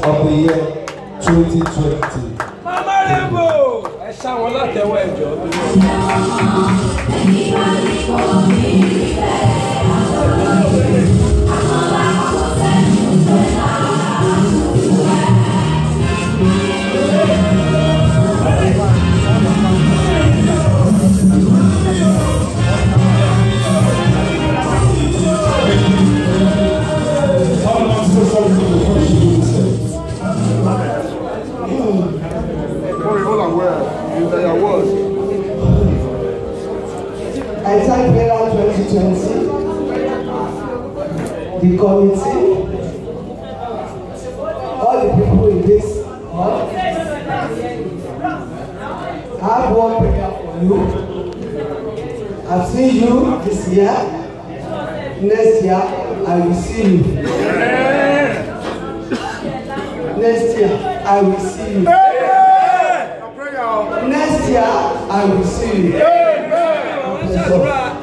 of the year 2020. Mama Lembo! I shall not tell where I thank Bella 2020, the committee, all the people in this hall. I have one prayer for you. I've seen you this year. Next year, I will see you. Next year, I will see you. Next year, I will see you.